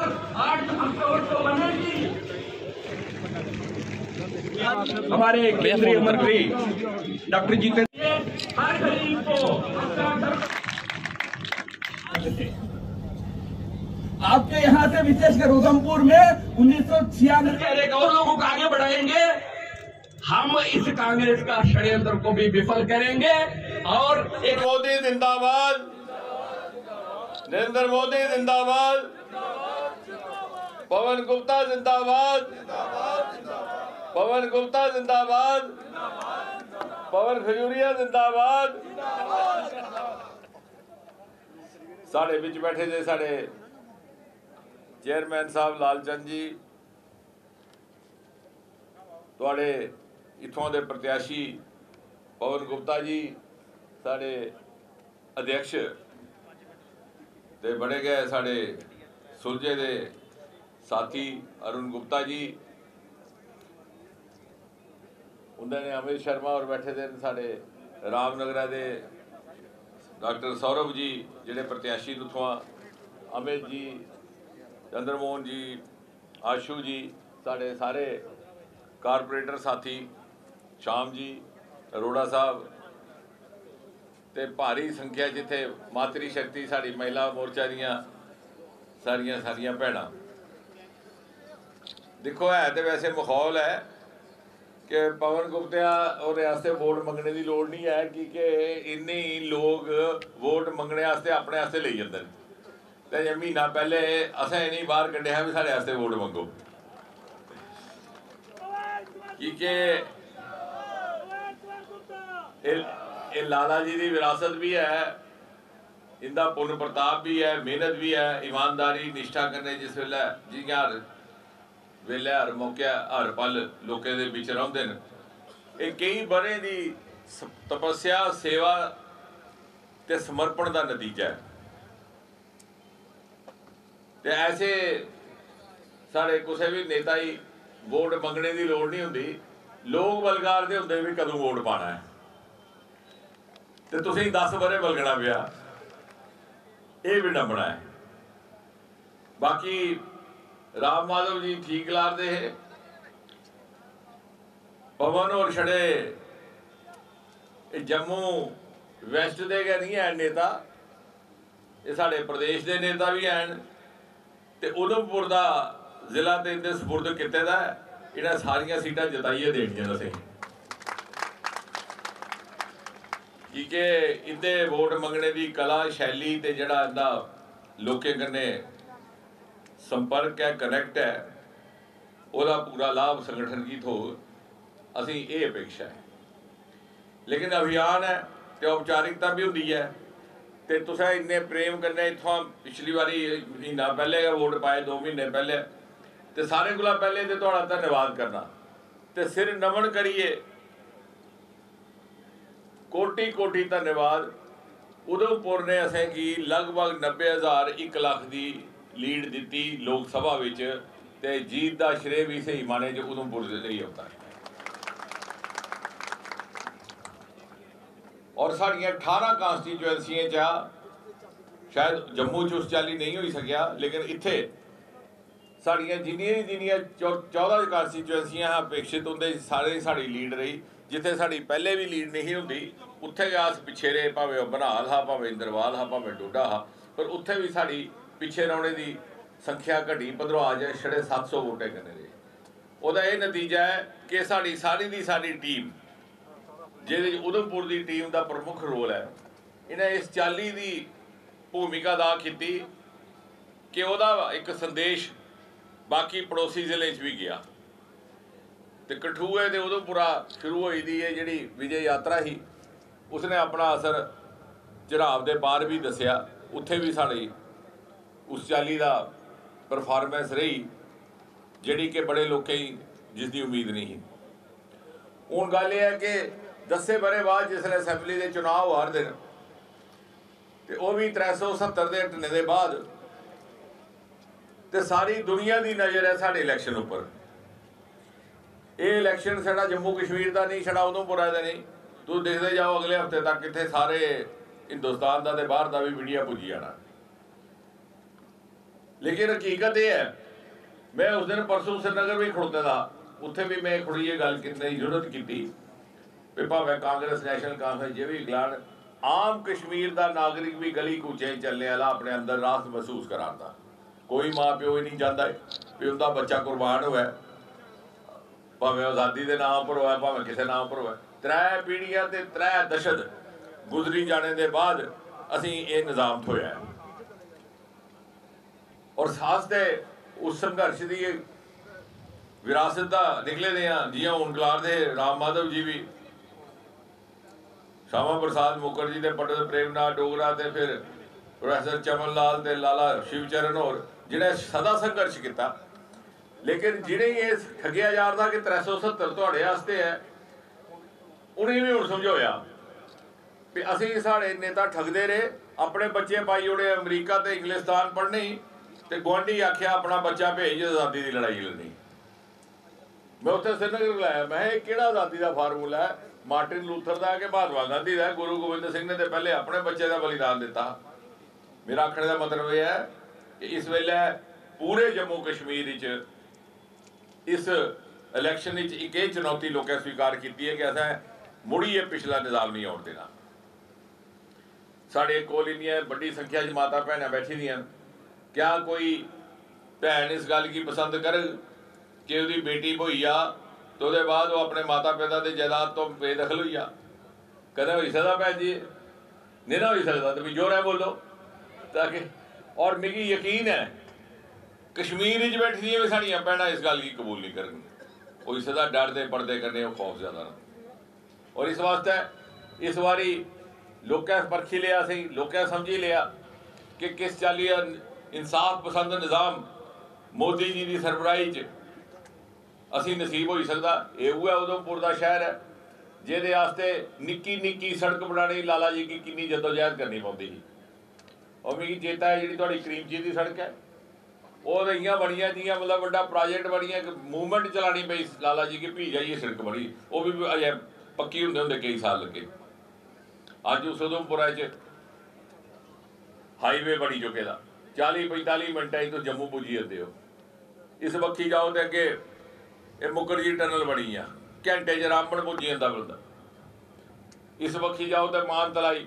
8 अक्टूबर को बनेगी। हमारे केंद्रीय मंत्री डॉक्टर जितेंद्र हर गरीब को आपके यहाँ से विशेषकर उधमपुर में 1996 और लोगों को आगे बढ़ाएंगे। हम इस कांग्रेस का षड्यंत्र को भी विफल करेंगे। और एक मोदी जिंदाबाद, नरेंद्र मोदी जिंदाबाद, पवन गुप्ता जिंदाबाद, पवन गुप्ता जिंदाबाद, पवन खजूरिया जिंदाबाद। साढ़े बिच बैठे जे साढ़े चेयरमैन साहब लालचंद जी, तुहाडे इत्थों के प्रत्याशी पवन गुप्ता जी, साढ़े अध्यक्ष ते बड़े गए साढ़े सुलझे दे साथी अरुण गुप्ता जी, उन्होंने अमित शर्मा और बैठे थे साढ़े रामनगरा दे डॉक्टर सौरभ जी जिहड़े प्रत्याशी उथों, अमित जी, चंद्रमोहन जी, आशू जी, साढ़े सारे कारपोरेटर साथी, शाम जी, अरोड़ा साहब, ते भारी संख्या जिथे मातरी शक्ति साड़ी महिला मोर्चा दियां सारियां सारियां भैणां। देखो है तो वैसे माहौल है कि पवन गुप्ता और वास्ते वोट मंगने की लोड़ नहीं है, क्योंकि इन्ने ही लोग वोट मंगने वास्ते अपने वास्ते ले जाते हैं। तो महीना पहले असें नहीं बाहर कढ़िया भी साढ़े वास्ते वोट मंगो, क्योंकि ये लाला जी की विरासत भी है, इनका पुन प्रताप भी है, मेहनत भी है, ईमानदारी निष्ठा करने जिस वेले जियां वेले हर मौके हर पल लोगों के बिच रहिंदे ने। ये कई बरे की तपस्या सेवा ते समर्पण का नतीजा है। ते ऐसे साढ़े किसी भी नेता ही वोट मंगने की लोड़ नहीं होंदी, लोग बलगारदे होंदे भी कदों वोट पाना है, तो तुसीं 10 बरे बलगना पिया, ये भी नंबना है। बाकी राम माधव जी ठीक लारदे है, पवन और छड़े जम्मू वैस्ट दे गै नहीं है नेता, ये साढ़े प्रदेश के नेता भी हैं, ते उधमपुर का जिला तो इनके सपुर्द किते दा है। इन्हां सारियां सीटां जिताइए देनियां असीं, क्योंकि इनके वोट मंगने की कला शैली ते जिहड़ा इनका लोकें कन्नै संपर्क है, कनैक्ट है, वह पूरा लाभ संगठन की थो असी ये अपेक्षा है। लेकिन अभियान है तो औपचारिकता भी होंदी है, तो तुसें इन्ने प्रेम कन्नै इत्थों पिछली बारी महीना पहले वोट पाए, 2 महीने पहले, तो सारे कोला पहले तो तुहाडा धन्यवाद करना तो सिर नमन करिए, कोटि कोटि धन्यवाद। उधमपुर ने असें की लगभग 90,000 1 लाख की लीड दी लोक सभा विच, ते जीत का श्रेय भी सही माने जो उधमपुर के लिए होता है। और साड़ियाँ 18 कांस्टीचुएंसियां शायद जम्मू च उस चाली नहीं हो सकिया, लेकिन इत्थे साड़ियाँ जिन्नियां 14 कांस्टीचुएंसियां अपेक्षित होंदे सारे साड़ी लीड रही। जिथे साड़ी पहले भी लीड नहीं होंदी उत्थे अस पिछे रहे, भावें बनाल हा, भावें इंद्रवाल हा, भावें डोडा हा, पर उत्थे भी साड़ी पिछे रौने की संख्या घटी, भद्रवाह च छड़े 700 वोटे करने रहे। ਉਹਦਾ ਇਹ नतीजा है कि साड़ी सारी की सारी टीम जिहदे उधमपुर की टीम का प्रमुख रोल है, इन्हें इस चाली की भूमिका अदा की कि वह एक संदेश बाकी पड़ोसी जिले भी गया। तो कठुए तो उधमपुरा शुरू हुई दी है जी विजय यात्रा ही, उसने अपना असर झराव के पार भी दसिया, उत्थे भी साड़ी उस चाली का परफॉर्मेंस रही जिहड़ी कि बड़े लोग जिसकी उम्मीद नहीं। हुण गल यह है कि 10 बरे बाद जिसने असैंबली के चुनाव हर दिन, तो वह भी 370 के हटने के बाद, तो सारी दुनिया की नज़र है साढ़े इलैक्शन उपर। ये इलैक्शन साड़ा जम्मू कश्मीर का नहीं, छड़ा उधमपुरा का नहीं, तुम देखते जाओ अगले हफ्ते तक इतने सारे हिंदुस्तान का तो बाहर का भी मीडिया पुजी जाना। लेकिन हकीकत यह है, मैं उस दिन परसों श्रीनगर भी खड़ोता था, उत्थे भी मैं थोड़ी जी गल करने की जरूरत की भी भावें कांग्रेस नैशनल कांफ्रेंस जे भी गलान, आम कश्मीर का नागरिक भी गली कूचे चलने वाला अपने अंदर राहत महसूस कराता। कोई माँ प्यो ही नहीं चाहता भी उनका बच्चा कुर्बान होवे, भावें आज़ादी के नाम पर होवे भावें किसी नाम पर होवे। 3 पीढ़ियां ते 3 दशक गुजरी जाने के बाद असी ये निज़ाम थोया है और खास ते उस संघर्ष की विरासत का निकले दे हैं। जियां हुण गलार दे राम माधव जी भी, श्यामा प्रसाद मुखर्जी ते पंडित प्रेमनाथ डोगरा ते फिर प्रोफैसर चमन लाल ते लाला शिवचरण होर जिन्हें सदा संघर्ष किया, लेकिन जिन्हें ये ठगिया जा रहा कि 370 तुहाडे वास्ते है, उन्हें भी हुण समझाया भी असी साढ़े नेता ठगदे रहे, अपने बच्चे पाई ओड़े अमरीका ते इंग्लिस्तान पढ़ने ही, ते गुआढ़ी आख्या अपना बच्चा भेज आज़ादी की लड़ाई लड़नी। मैं उत्थे श्रीनगर लाया, मैं किहड़ा आज़ादी का फार्मूला है, मार्टिन लूथर का कि महात्मा गांधी का, गुरु गोबिंद सिंह ने तो पहले अपने बच्चे का बलिदान दिता। मेरा आखने का मतलब यह है कि इस वेले पूरे जम्मू कश्मीर इस इलैक्शन एक ये चुनौती लोगों स्वीकार की है कि असें मुड़िए पिछला निज़ाम नहीं आउण देना। साढ़े कोल इन्नियां बड़ी संख्या च माता भैनां बैठी दियां, क्या कोई भैन इस गल की पसंद कर कि उसकी बेटी होई आ तो उसके बाद वो अपने माता पिता की जायदाद तो बेदखल हो जा? कदें हो सकता भैन जी? नहीं ना हो सकता। तो भी जोर है बोलो ताकि, और मिगी यकीन है कश्मीर बैठी दियां भी साड़ियां भैनां इस गल की कबूल नहीं करन। हो सकता डर दे पर्दे करने खौफ ज़्यादा ना, और इस वास्ते इस बारी लोकें परखी लिया, सही लोकें समझी लिया कि किस चाली इंसाफ पसंद निज़ाम मोदी जी की सरबराही च असी नसीब हो सकता। ये उधमपुर का शहर है जिहदे वास्ते निक्की निक्की सड़क बनाने लाला जी की कितनी जदोजहद करनी पौंदी सी। और मिगी चेता है जी तुहाडी करीम चीज की सड़क है, वो इं बनिया जियां मतलब बड़ा प्रोजेक्ट बनिया मूवमेंट चलानी पई लाला जी की, भी जाइए सड़क बनी, वो भी अजे पक्की होंदे होंदे कई साल लगे। अज उस उधमपुरा च हाईवे बनी चुके दा, 40-45 मिनटां तो जम्मू पुजी जंदे हो। इस बक्खी जाओ तो अगे ये मुखर्जी टनल बनी आ, घंटे च रामबन पुजी जाता बंदा। इस बक्खी जाओ तो मानतलाई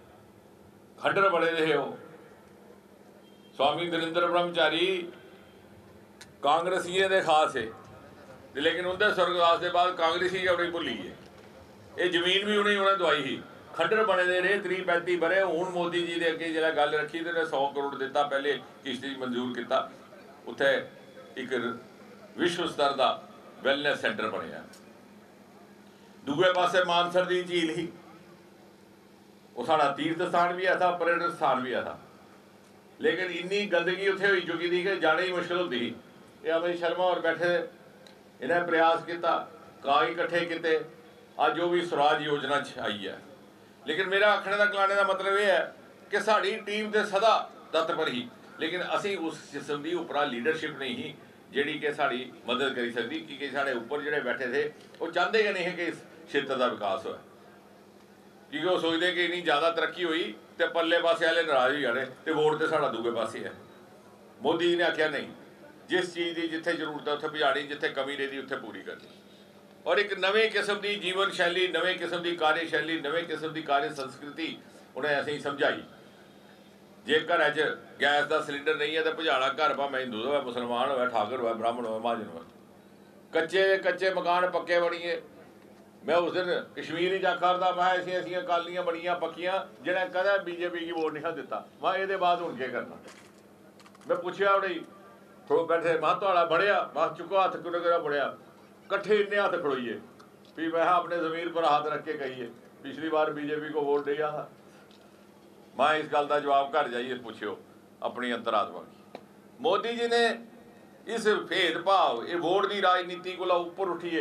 खड्डर बने दे हो। स्वामी नरेंद्र ब्रह्मचारी कांग्रेसियों के खास है, लेकिन उनके स्वर्गवास के बाद कांग्रेसी उन्हें भुली है। ये जमीन भी उन्हें दवाई ही, खड्डर बने दे रहे 30-35 बरे। हूँ मोदी जी के अगे जो गल रखी तो 100 करोड़ दिता, पहले किश्ती मंजूर किया, उत्थे एक विश्व स्तर का वैलनेस सेंटर बनया। दूसरे पासे मानसर की झील ही, वो साड़ा तीर्थ स्थान भी था, पर्यटन स्थान भी था, लेकिन इन्नी गंदगी उत्थे हो चुकी थी कि जाने ही मुश्किल होती थी। ये अमित शर्मा और बैठे इन्हें प्रयास किया, कागज इकट्ठे किए, अज वो भी स्वराज योजना आई है। लेकिन मेरा आखने का गलाने का मतलब यह है कि साड़ी टीम तो सदा तत्पर ही, लेकिन असी उस किस्म की उपरा लीडरशिप नहीं ही जिहड़ी कि साड़ी मदद करी सकती, क्योंकि साढ़े ऊपर जिहड़े बैठे थे वो चाहते ही नहीं कि इस क्षेत्र का विकास हो, क्योंकि वो सोचते कि इन्नी ज़्यादा तरक्की हुई तो पल्ले पासे वाले नाराज हो जाने, तो वोट तो साड़ा दूसरे पासे है। मोदी जी ने आख्या नहीं, जिस चीज़ की जिथे जरूरत है उत्थे पहुँचानी, जिथे कमी रही उत्थे पूरी करनी। और एक नवे किस्म की जीवन शैली, नवे किस्म की कार्यशैली, नवे किस्म की कार्य संस्कृति उन्हें असीं समझाई। जे घर च गैस का सिलेंडर नहीं है तो भुजाना घर, भावें हिंदू हो, मुसलमान हो, ठाकर हो, ब्राह्मण हो, महाजन हो। कच्चे मकान पक्के बनिए। मैं उस दिन कश्मीर आखा था, मैं ऐसिया कालियां बनिया पक्कियां जिन्हें कदें बीजेपी की वोट नहीं दिता। मैं ये बाद हूँ क्या करना? मैं पूछया उन्हें थोड़ा बैठे, मैं थोड़ा बढ़िया, मैं चुको हथ कुड़ा बढ़िया, कट्ठे इन्ने हाथ खड़ोइए भी मैं अपने ज़मीर पर हाथ रख के कहिए पिछली बार बीजेपी को वोट दिया था। मैं इस गल का जवाब घर जाइए पूछो अपनी अंतरात्मा की। मोदी जी ने इस भेदभाव, ये वोट की राजनीति को उपर उठिए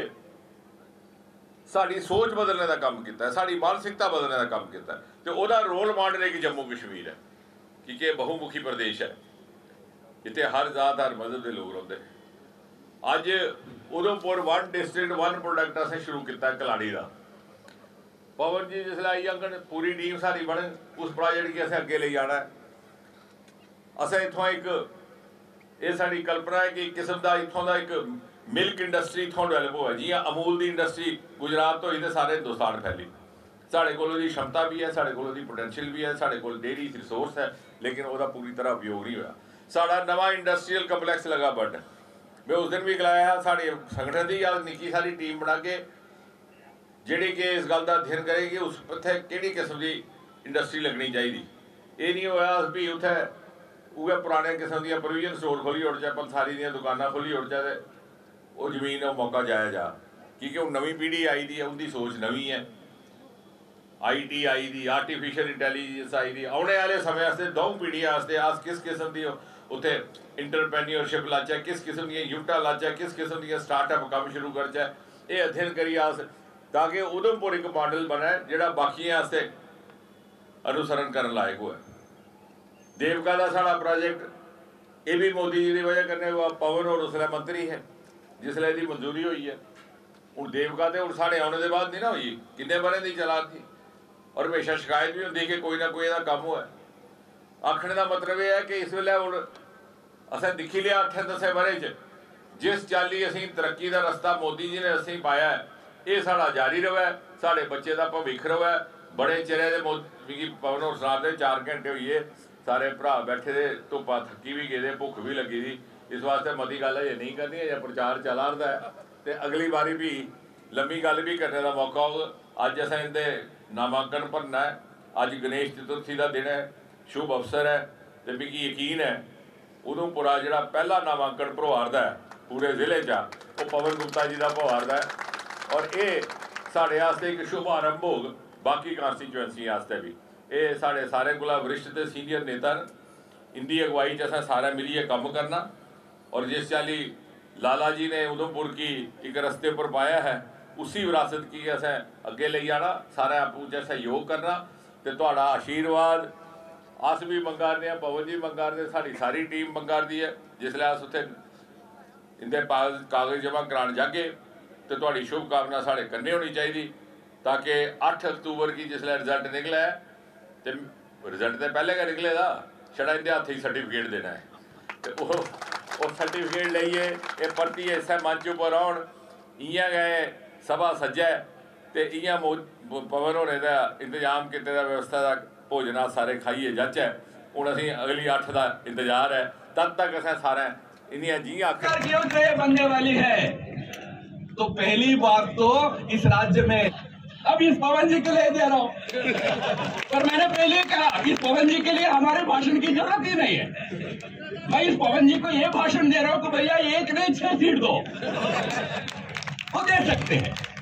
साड़ी सोच बदलने का काम किया, साड़ी मानसिकता बदलने का काम किया, तो वह रोल मॉडल एक जम्मू कश्मीर है, क्योंकि बहुमुखी प्रदेश है, इतने हर जात हर मजहब के लोग रहते हैं। अज उधमपुर 1 डिस्ट्रिक्ट 1 प्रोडक्ट असें शुरू किया कलाड़ी का। पवन जी जिसले आई जान पूरी टीम सारी बन उस प्रोजेक्ट की असें अगे ले जाना है। असें इत्थों एक ये साड़ी कल्पना है कि एक किस्म का इतों का एक मिल्क इंडस्ट्री इतों डेवलप हुआ जियां अमूल की इंडस्ट्री गुजरात तो ही सारे हिंदुस्तान फैली। साढ़े कोल क्षमता भी है, साढ़े कोल पोटेंशियल भी है, साढ़े कोल डेयरी रिसोर्स है, लेकिन वह पूरी तरह उपयोग नहीं होया। साड़ा नवा इंडस्ट्रीयल कंपलैक्स लगा बन, मैं उस दिन भी गलाया साढ़े संगठन की आज निकी सारी टीम बना के जिहड़ी कि इस गल का अध्ययन करेगी उस उत्थे किहड़ी किस्म की इंडस्ट्री लगनी चाहिए। ये नहीं होया भी उत्थे उहे पुराने किस्म दी प्रोविजन स्टोर खोली उड़ जाए, पंसारी दी दुकानां खोली उड़ जाए, वो जमीन वो मौका जाया जा, क्योंकि वो नवी पीढ़ी आई दी है, उनकी सोच नवी है, IT आई दी, आर्टिफिशियल इंटैलीजेंस आई दी। आने वाले समय वास्ते दो पीढ़ियां वास्ते अस किस किस्म की उत्थे इंटरप्रैन्योरशिप लाचै, किस किस्म दी यूनिटां लाचै, किस किस्म दी स्टार्टअप काम शुरू करचै, ये अध्ययन करिए अस, ताकि उधमपुर एक मॉडल बने जिहड़ा बाकियां वास्ते अनुसरण करन लायक होए। देवका का साड़ा प्रोजेक्ट ये भी मोदी जी की वजह करने पवन और उसलै मंत्री है जिसलै इसकी मंजूरी हुई है। हूँ देवका तो हूँ साढ़े आने के बाद नहीं ना हुई, किन्ने बारे की चला थी, और हमेशा शिकायत भी होंगी कि कोई ना कोई इहदा काम हुआ। आखने का मतलब यह है कि इस वेले हूँ असें दिखी लिया 8-10 बारे जिस चाली असी तरक्की का रस्ता मोदी जी ने असी पाया है, ये साड़ा जारी रहे, साढ़े बच्चे का भविख रहे। बड़े चेहरे के मोदी पवन और सुना दे 4 घंटे हुई सारे भरा बैठे दे, धुप्पा थकी भी गए, भुख भी लगी थी, इस वास्ते मती गल अजे नहीं करनी है, प्रचार चला रहा है, तो अगली बारी भी लंबी गल भी करने का मौका होगा। अज असें इनके नामांकन भरना है, अज गणेश चतुर्थी का दिन है, शुभ अवसर है, तो मिगी यकीन है उधमपुरा जिहड़ा पहला नामांकन भरवारदा है पूरे जिले चा वो पवन गुप्ता जी का भरवारदा है, और ये साढ़े वास्ते एक शुभ आरंभ होग बाकी कांस्टीचुएंसी वास्ते भी। ये साढ़े सारे कोला वरिष्ठ ते सीनियर नेता इनकी अगवाई च असें सारा मिलिए काम करना, और जिस चाली लाला जी ने उधमपुर की एक रस्ते पर पाया है उसी विरासत की असें अगे ले जाना, सारा आपूं च सहयोग करना, तो तुहाड़ा आशीर्वाद अस भी मंगा रहे हैं, पवन जी मंगा रहे, साड़ी सारी टीम मंगा रही है। जिसलै अस उत्थे इंदे कागज जमा कराने जागे तो तुहाड़ी शुभकामना साढ़े कन्ने होनी चाहिए, ताकि 8 अक्तूबर की जिसलै रिजल्ट निकला है तो रिजल्ट तो पहले का निकले दा, छड़ा इंदे हत्थ ही सर्टिफिकेट देना है, तो वो सर्टिफिकेट लाइए ये परतिए इस मंच उपर आउण, इयां गए सभा सज्जै तो इयां पवन होने का इंतजाम किते दा व्यवस्था का भोजन सारे खाइए जाचै। हुण असीं अगली 8 का इंतजार है, तब तक असें सारे इन्नियां जियां बनने वाली है। तो पहली बात तो इस राज्य में अब इस पवन जी के लिए दे रहा हूं, पर मैंने पहले कहा इस पवन जी के लिए हमारे भाषण की जरूरत ही नहीं है। मैं इस पवन जी को ये भाषण दे रहा हूं कि भैया 1 नहीं 6 सीट दो, वो दे सकते हैं।